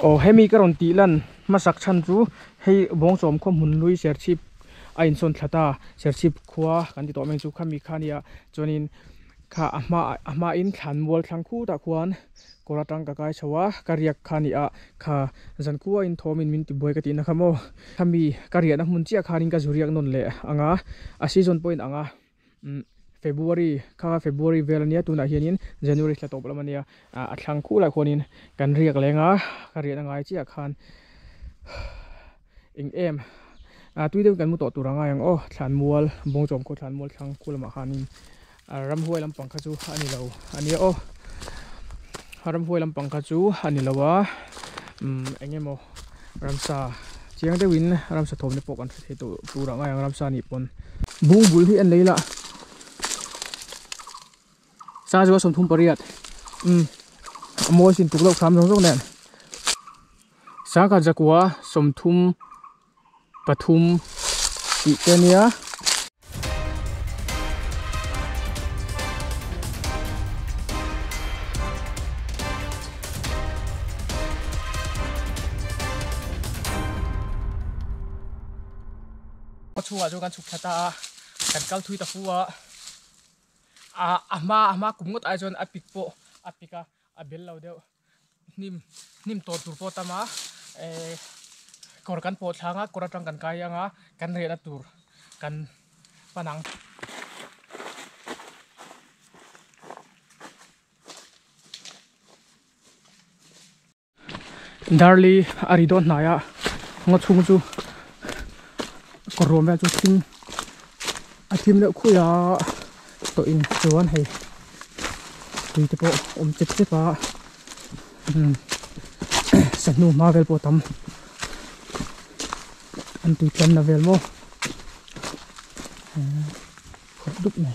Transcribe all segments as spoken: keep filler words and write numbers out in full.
oh hemi karon ti lan masak chan chu hei bong som khom hun lui ser chip a in son thata ser chip khuwa kan ti to meng chu khami khania chonin kha ama ama in thlan mol thlang khu ta khuan koratang ka kai chawa kariak khania kha zankuwa in thomin min ti boy ka ti na khamo khami kariya na mun chia khanin ka zuriak non le anga a season point anga February kha February velania tuna hianin January thla top lamania a thlang khu la khonin kan riak lenga kariya na ngai chia khan ing em a tuideu kan mu to turanga yang o thlan mual bong chom ko thlan mual thlang khu lama khanin ram huai lam pangkha chu ani lo ani o ram huai lam pangkha chu ani lawa um engemo ramsa chiang de win ramsa thom ne pok an the tu turanga yang ramsa ni pon bung bul hi an leila sa jo som thum pariat um mo sin tu lo kham rong rong nen sa ka jakwa som thum pathum ti tenia chua jo kan chuk thata kan kal thui ta fuwa a ama ama kumngot ai jon apik po apika abel lo deu nim nim to tur po tama e kor kan po thanga koratang kan kayanga kan re na tur kan panang darli aridon naya ngo chung chu korom ve chu thing a thim le khuya to in chuan hei tui te po om chep chepa um sanu ma vel po tam an tui tan na vel mo khop dup này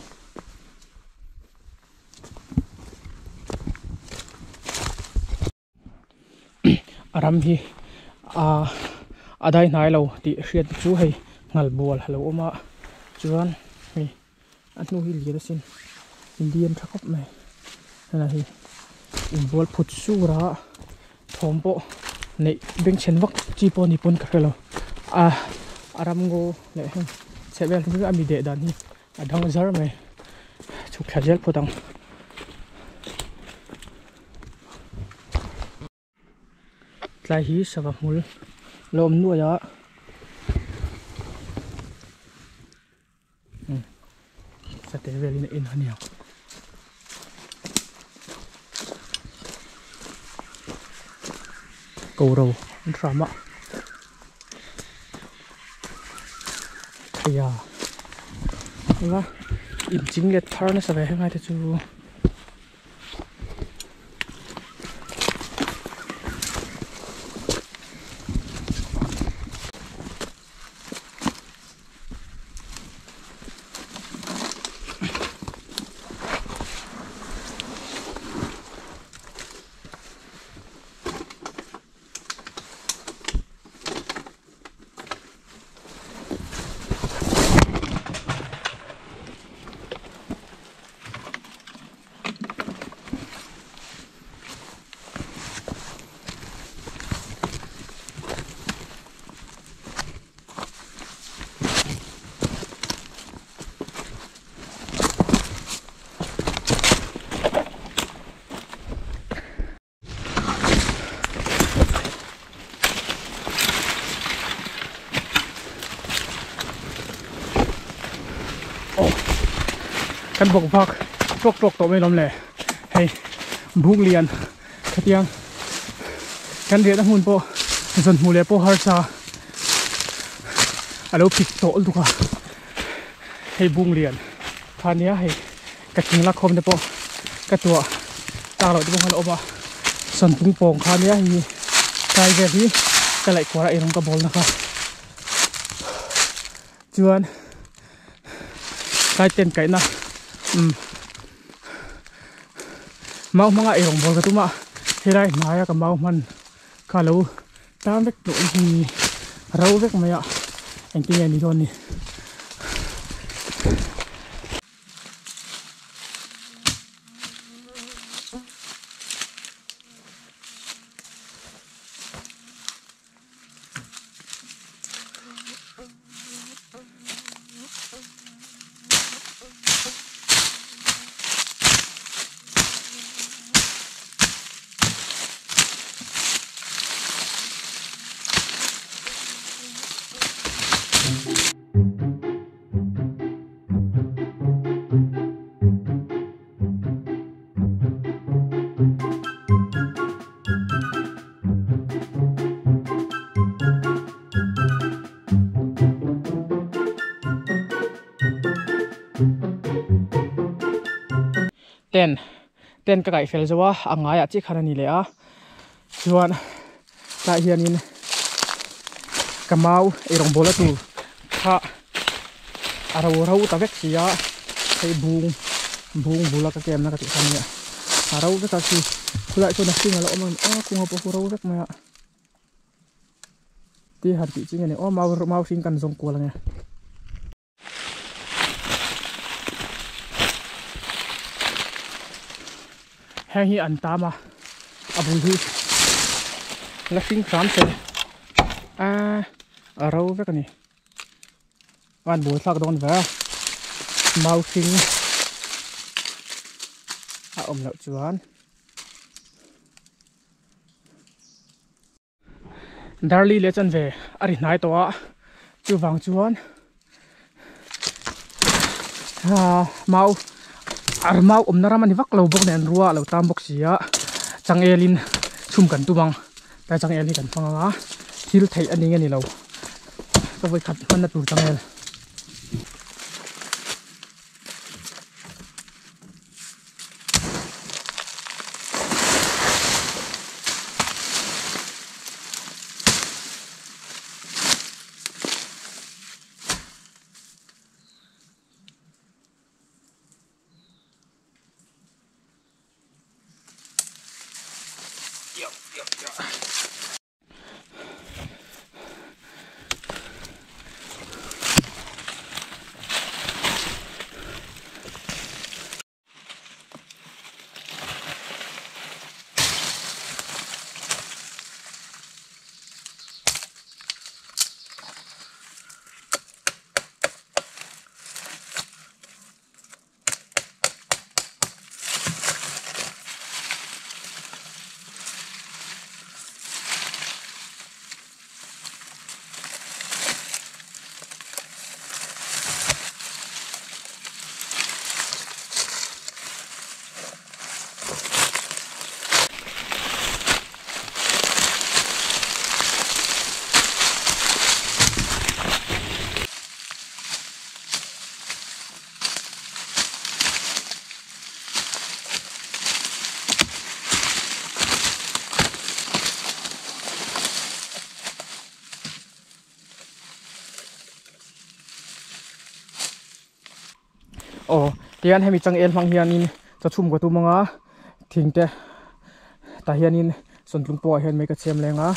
aram hi a adai nai lo ti hriat chu hei ngal bol halo oma chuan mi anu hi li da sin indian thakop mai na hi in bol phut sura thombo nei beng chen wak chi po ni pon ka lo a aram go le hen sebel tu ami de dan hi adang zar mai chu khajel podang tlai hi sava mul lom nu ya sa te velin in hania cầu rầu drama thầy à là in chính liệt thar nó sẽ về hai thứ chú kan bok bak trok trok to mai lom le hei bung lian khatiang kan re na hun po zon mu le po har sa alo pik to ul duka hei bung lian thania hei ka king la khom de po ka tua ta lo de bong hal oma son pung pong khania hi kai ve hi ka lai khora irong ka bol na kha chuan kai ten kai na um mau mga irong bol ka tuma hirai naya ka mau man kalo tam vek to hi rau vek maya engki ni don ni ten ten ka kai fel zawa anga ya chi khana ni le a chuan ta hianin kamau erong bola tu kha aro ro ta vek sia thei bung bung bula ka kem na ka ti khan ya aro ka ta si khulai so na singa lo man a kunga po ro vek ma ti har ti ching ne o mau mau sing kan zong ko la nge hang hi an ta ma abul hi la sing kram se a aro vek ni wan bu sak don va mau sing a om lo chuan darli le chan ve ari nai to a chu wang chuan ha mau ar mau om na ramani vak lo bok nen ruwa lo tam bok sia chang elin chum kan tu bang ta chang el hi kan panga thil thei ani nge ni lo ka voi khat man na tur chang el oh tian hemi chang el mang hianin cha chum ko tu manga thingte ta hianin sontlung po hian meka chem lenga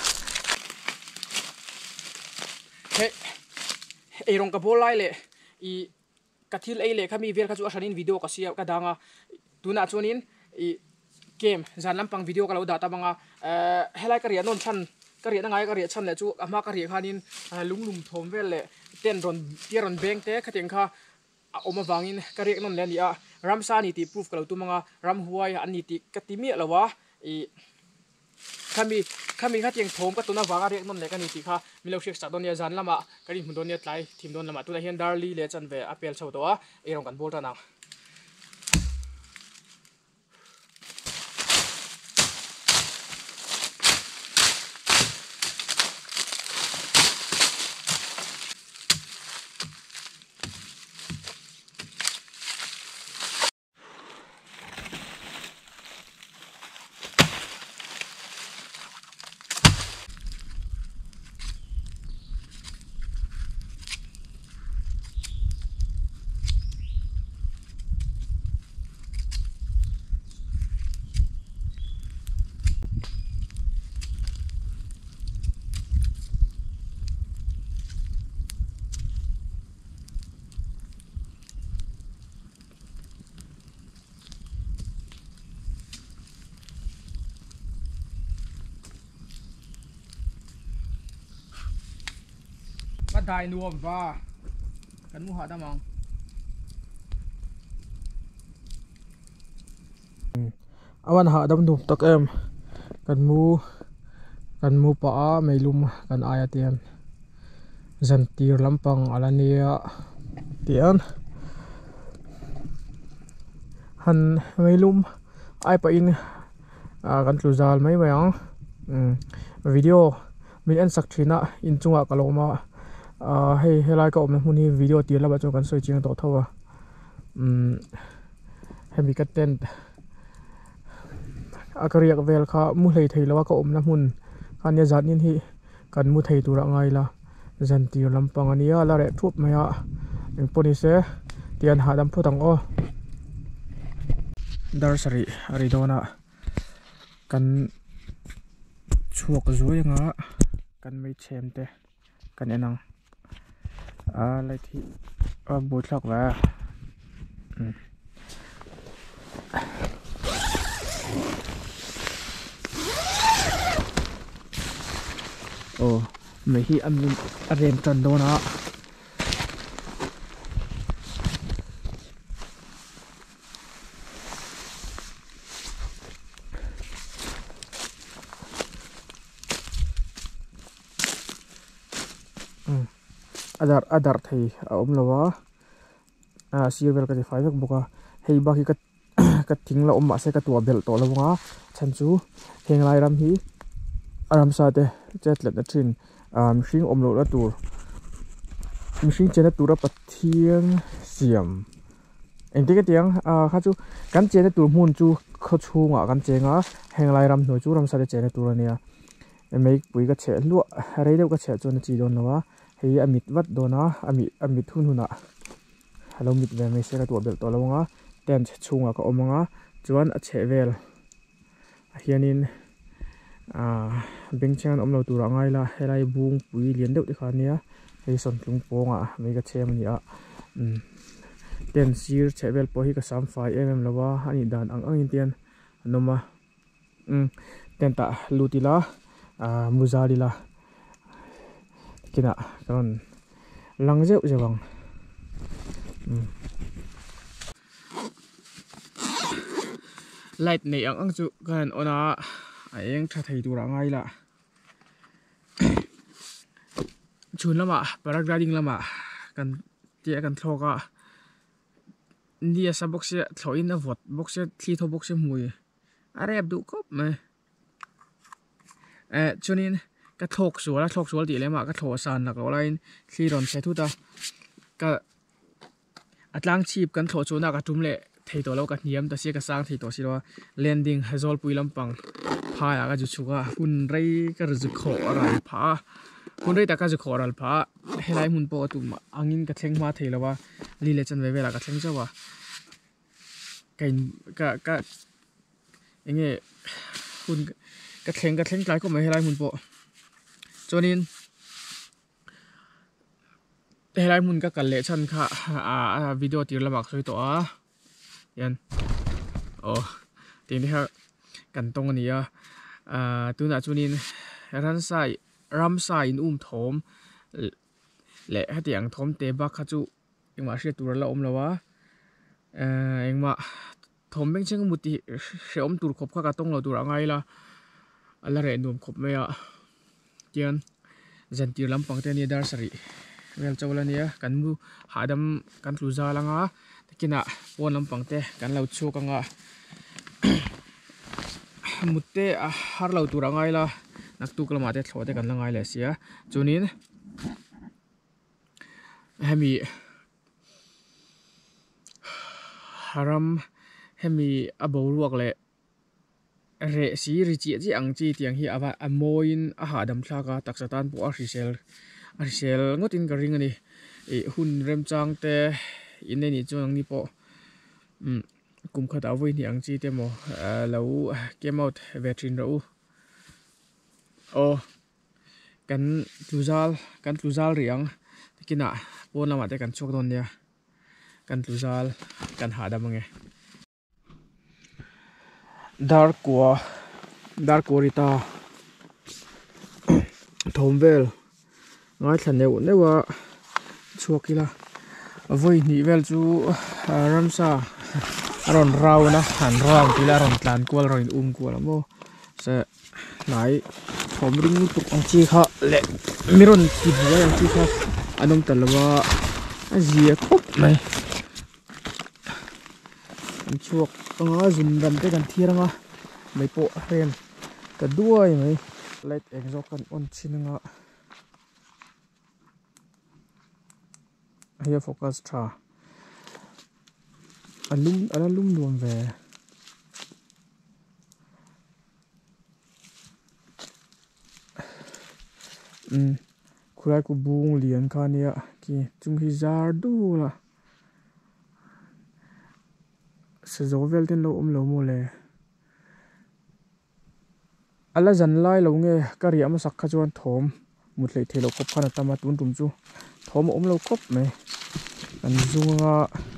he erong ka bolai le i kathil ei le khami vel kha chu asanin video ka sia ka danga tuna chuanin i game zan lampang video ka lo da ta banga helai ka ria non chan ka ria ngai ka ria chan le chu ama ka ria khanin lunglum thom vel le ten ron tiaron bank te khateng kha oma wangin karek non le nia ramsa ni ti proof kalo tu manga ram huai ani ti katimi lawa i khami khami khateng thom ka tuna wanga rek non le kani ti kha milo shek sa don ya jan lama kari mun don ya tlai thim don lama tu la hian darli le chan ve apel chho to a erong kan bol ta na dai nuông và cần mua họ ta mong awan ha dam dum tak em kan mu kan mu pa mai lum kan aya tian zan tir lampang alania tian han mai lum ai pa in kan tluzal mai mai ang video min an sak thina in chunga kaloma Uh, hey helai ka om huni video tir la ba chu kan soi ching to thawa um hemi ka tent akariak vel kha mu hlei thei lawa ka omna mun khania zat nin hi kan mu thei tura ngai la zan tir lampang ania la re thup maya eng poni se tian hadam phutang o dar sari aridona kan chuak zuinga kan mai chemte kan enang a lai thi a botlak wa oh mai hi am arem tan dona adar adar thei a om lawa a sirvel ka ti fai vek boka hei ba ki ka ka thingla om ma se ka tua bel to lawanga chan chu henglai ram hi aram sa te chetlet na thin a mihring om lo la tur mihring chena tura pathiang siam enti ka tiang a kha chu kan chena tur mun chu kho chunga kan chenga henglai ram hnu chu ram sa te chena tur ania emei pui ka che lu rei deuh ka che chu na chi don lawa hei amit wat dona ami amit hun huna halo mit ve me se ka tua bel to lawanga ten chunga ka omanga chuan a che vel hianin a bengchan omlo tura ngai la helai bung pui lian deuh ti khania hei son tlung ponga mei ka chem ni a ten sir che vel po hi ka sam fai mm lawa ani dan ang ang in tian anoma um ten ta lutila a muzarila kina karon langjeu jewang light nei ang ang chu kan ona a eng tha thei tura ngai la chun lama paragliding lama kan tia kan thloka india sa box se thloin a vot box se thli tho box se mui are abdu kop me eh chunin ka thlok suala thlok sual ti lema ka thlo san la ko lain thli ron se thu ta ka atlang chip kan thlo chuna ka tumle thei to lo ka niam ta se ka sang thei to si lo landing hazol pui lampang pha ya ka ju chuga hun rei ka ru kho ral pha hun rei ta ka ju kho ral pha helai mun po tu angin ka thleng ma thei lawa li le chan ve vela ka thleng chawa kain ka ka enge hun ka thleng ka thleng tlai ko mai helai mun po chonin helai mun ka kal le chan kha a video tir lamak soi to a yan oh tin ha kan tong ania a tuna chunin ran sai ram sai in um thom le hatiang thom te ba kha chu engma hre tur la om lawa engma thom beng cheng muti hre om tur khop kha ka tong lo tur angai la ala re num khop me a tian zantir lampang te ni dar sari wel chawlania kan mu hadam kan tluza langa kina pon lampang te kan lo chu kanga mutte a har lo tur angai la nak tu klama te thlote kan langai le sia chunin hemi haram hemi abo ruak le re si ri chi chi ang chi tiang hi awa amoin a hadam thlaka taksatan po a risel a risel ngotin ka ring ani e hun rem chang te in ni chuang ni po um kum khat avoi ni ang chi te mo lo came out vetrin ro o kan tluzal kan tluzal riang kina pon lama te kan chok don nia kan tluzal kan hadam nge dar kwa dar korita thomvel ngai thaneu newa chuakila voi ni vel chu ramsa ron rauna han ram pila ron tlan kwal ron um kwal mo se nai thom ring tuk ang chi kha le miron ti buwa ang chi kha anom talwa azia khop mai chuak anga zum ram te kan thiranga mai po ren ka duai mai light exhaust kan on chinanga here focus tha alum alum nuam ve um khulai ku bung lian kha nia ki chung hi zar du la se zo vel ten lo om lo mo le ala zan lai lo nge kari ama sak kha chuan thom mut lei thelo kop khana tama tun tum chu thom om lo kop me an zunga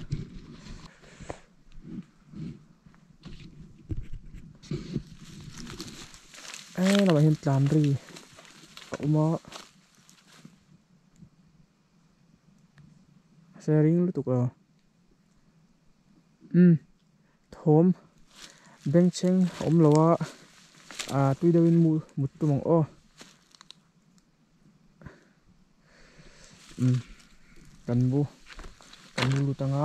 eh la hin tlam ri uma sharing lu tuk a um thom beng cheng om lowa a tui dawin mu mut tumang o um kan bu kan lu tanga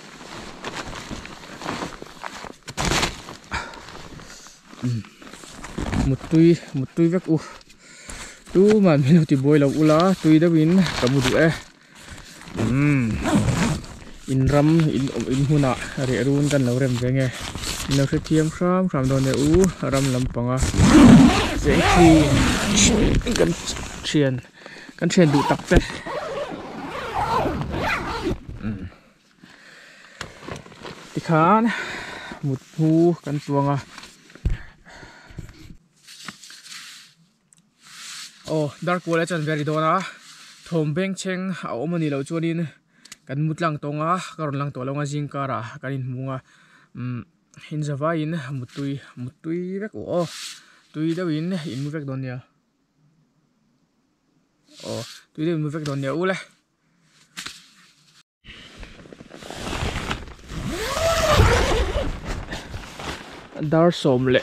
um mut tui mut tui vek u tu man minu ti boy lo ula tui dawin kamu du e um in ram in in huna re run kan lo rem venge no se thiam ram ram don ne u ram lampanga se khi kan thian kan thian du tak te ti khan mut hu kan tuanga oh dark wall chan very dona thom beng cheng a omani lo chuanin kan mutlang tonga karon lang to longa jingkara kanin munga um hin zawa in mutui mutui vek o tui dawin in mu vek don nia oh tui dawin mu vek don nia ule dar som le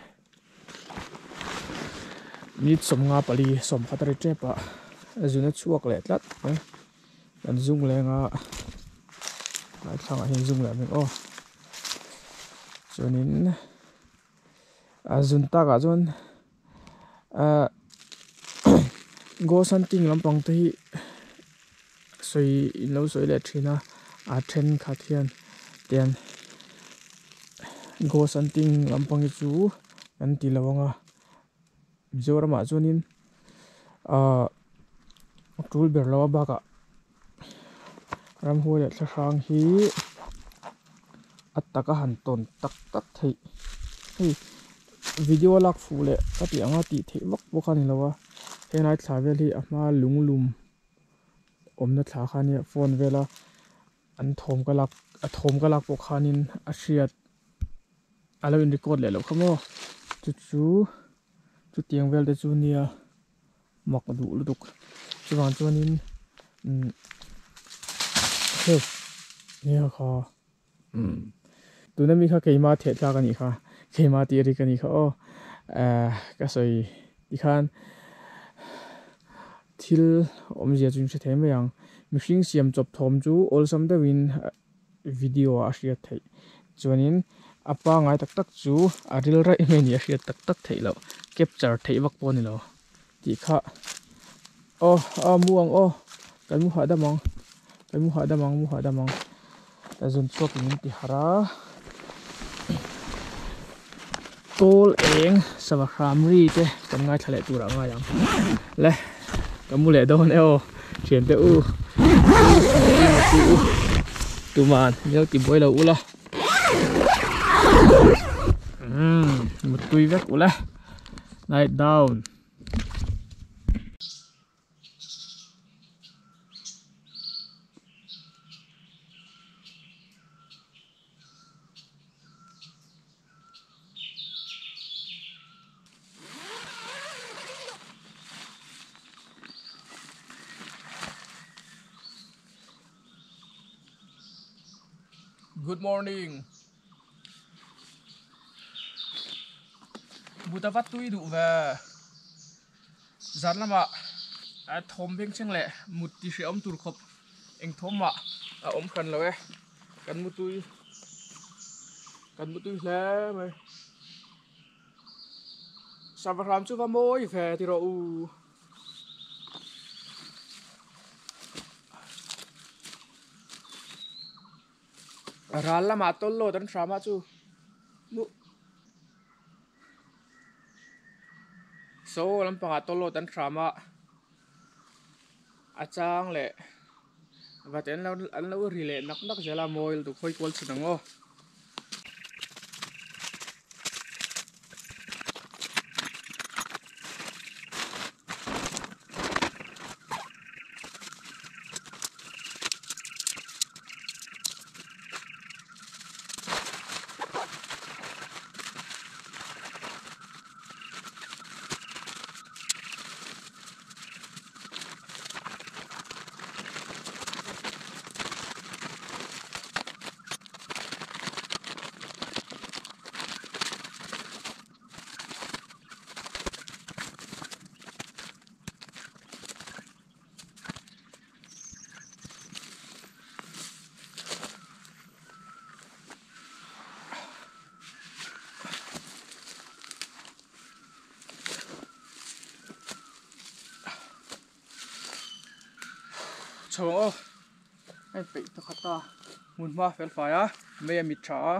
mit som nga pali som khatari trepa azuna chuak le tlat kan zung le nga ai thanga hin zung le meng o chuanin azun ta ga chon a go santing lampang te hi soi in lo soi le thina a then kha thian tian go santing lampang chu kan ti lawanga Mizoram a chuanin a tul ber lawa baka ram hu le thlashang hi attaka han ton tak tak thei hei video lak fu le ka ti anga ti thei wak bo khani lawa henai thla vel hi ama lunglum omna thla khani phone vela an thom ka lak a thom ka lak bo khanin a hriat alo in record le lo khamo chu chu chu tiang vel de chu nia mak du luduk chuwan chuanin um he nia kha um tunami kha keima the tla ka ni kha keima ti ri ka ni kha o a ka soi ti khan thil om zia chung se theme yang mihring siam chop thom chu ol sam da win video a hriat thei chuanin apa ngai tak tak chu a ril ra imeni a hriat tak tak thei lo capture thei wak pon ni lo ti kha o a muang o kan mu ha da mang kan mu ha da mang mu ha da mang ta zon chok min ti hara tol eng sawa khamri te kan ngai thale tura nga yang le kamu le don e o chen te u tu man nhớ tìm bôi lâu ula một tuy vết ula night down. Good morning. Buta vắt tui đủ về rắn lắm ạ. À, thom bên chân lệ một tí sẽ ống tụt khop anh thom ạ. À, ống khăn rồi cần một tui cần một tui lẽ mày sao vào làm chú vào môi về thì rồi rắn lắm ạ tốt lô tấn sao mà chú nu số lắm bằng tốt lô tấn sao mà achang le và tên lâu anh lâu rì lệ nắc nắc giờ là mồi tụ khơi quấn sừng ngô chồng anh bị tôi khát ta muốn mua phải phải á mấy em mít chả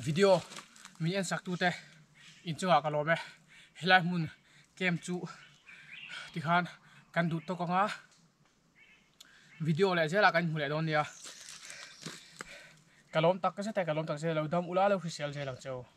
video mi en sak tu te in chuwa ka lo me helai mun kem chu ti khan kan du to ko nga video le je la kan hule don nia kalom tak ka se te kalom tak se lo dam ula lo official je lang cheu